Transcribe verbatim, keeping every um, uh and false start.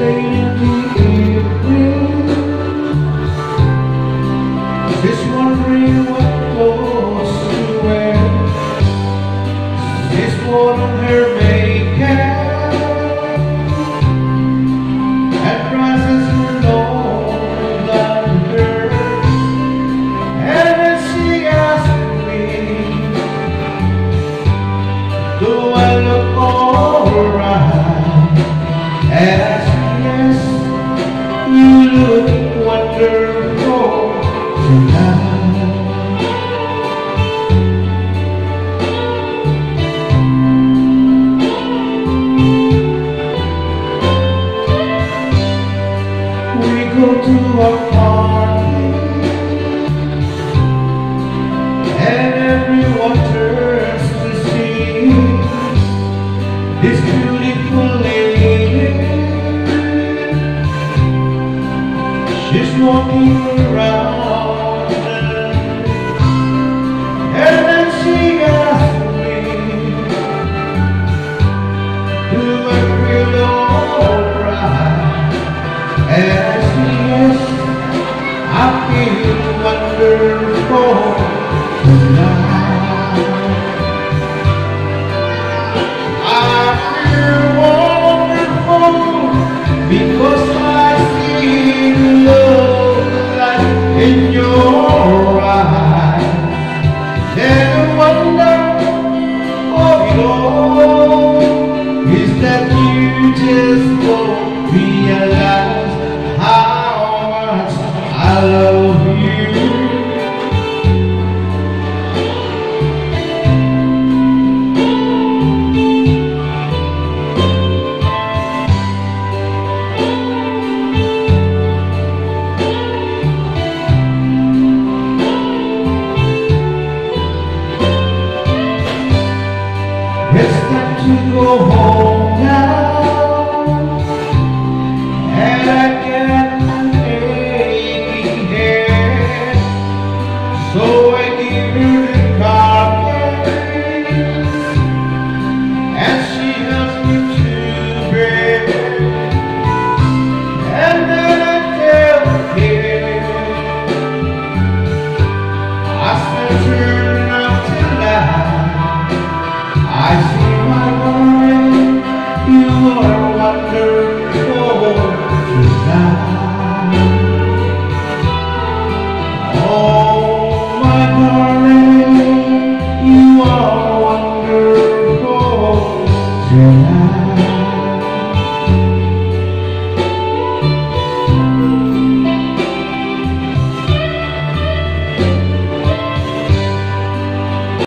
late in the evening, just wondering what clothes to wear. She's put on her makeup and rises her long blonde hair, and then she asks me, do I look alright? And I said, yes, you look wonderful tonight. We go to a party and everyone turns to see this beautiful lady. She's walking around, and then she asked me, do I feel alright? And I said, yes, I feel wonderful tonight. I feel wonderful because I see love light in your eyes. And the wonder of it all is that you just don't realize how much I love you. It's time to go home now, and I get an aching head, so I give her the car keys, and she helps me to bed, and then I tell her, I said turn out the light. I see my darling, you are wonderful tonight. Oh, my darling, you are wonderful tonight.